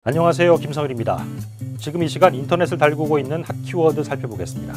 안녕하세요, 김성일입니다. 지금 이 시간 인터넷을 달구고 있는 핫 키워드 살펴보겠습니다.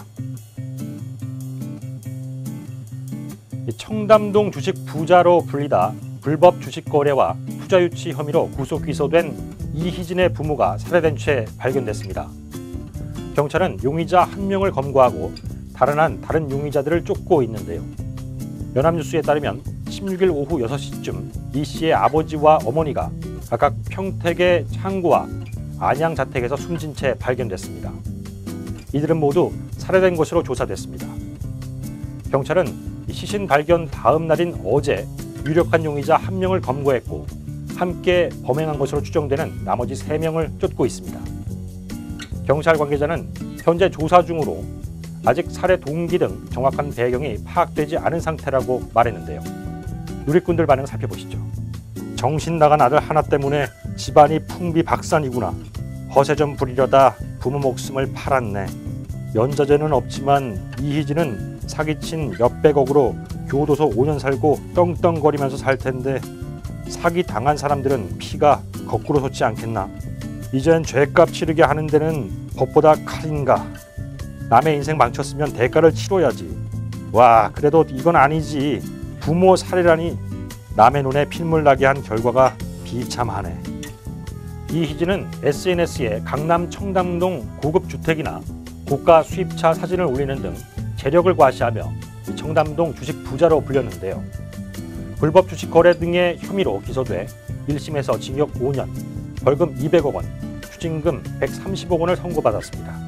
청담동 주식 부자로 불리다 불법 주식 거래와 투자 유치 혐의로 구속 기소된 이희진의 부모가 살해된 채 발견됐습니다. 경찰은 용의자 1명을 검거하고 다른 용의자들을 쫓고 있는데요. 연합뉴스에 따르면 16일 오후 6시쯤 이 씨의 아버지와 어머니가 각각 평택의 창고와 안양 자택에서 숨진 채 발견됐습니다. 이들은 모두 살해된 것으로 조사됐습니다. 경찰은 시신 발견 다음 날인 어제 유력한 용의자 1명을 검거했고 함께 범행한 것으로 추정되는 나머지 3명을 쫓고 있습니다. 경찰 관계자는 현재 조사 중으로 아직 살해 동기 등 정확한 배경이 파악되지 않은 상태라고 말했는데요. 누리꾼들 반응 살펴보시죠. 정신 나간 아들 하나 때문에 집안이 풍비박산이구나. 허세 좀 부리려다 부모 목숨을 팔았네. 연좌제는 없지만 이희진은 사기친 몇백억으로 교도소 5년 살고 떵떵거리면서 살 텐데 사기 당한 사람들은 피가 거꾸로 솟지 않겠나. 이젠 죄값 치르게 하는 데는 법보다 칼인가. 남의 인생 망쳤으면 대가를 치러야지. 와, 그래도 이건 아니지. 부모 살해라니. 남의 눈에 핏물 나게 한 결과가 비참하네. 이희진은 SNS에 강남 청담동 고급 주택이나 고가 수입차 사진을 올리는 등 재력을 과시하며 청담동 주식 부자로 불렸는데요. 불법 주식 거래 등의 혐의로 기소돼 1심에서 징역 5년, 벌금 200억 원, 추징금 130억 원을 선고받았습니다.